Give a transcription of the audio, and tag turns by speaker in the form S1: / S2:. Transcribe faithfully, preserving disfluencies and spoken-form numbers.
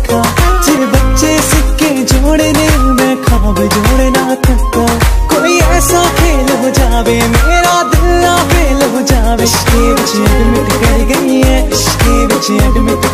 S1: सिखा, जे बच्चे सिक्के जोड़ने मैं ख्वाब जोड़ना थका। कोई ऐसा खेल हो जावे मेरा दिल ना फेल हो जावे। इश्के विच एडमिट कर गई है, इश्के विच एडमिट